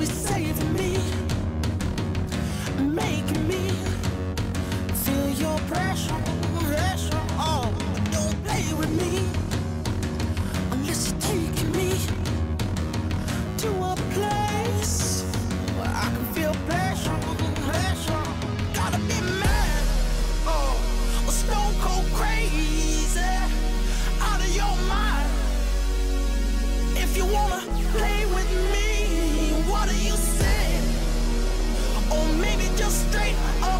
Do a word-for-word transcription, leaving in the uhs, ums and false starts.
be saving me, making me feel your pressure, pressure. Oh, don't play with me unless you're taking me to a place where I can feel pleasure, pleasure. Gotta be mad, oh, or stone cold crazy, out of your mind. If you wanna play with me, what do you say? Or maybe just straight up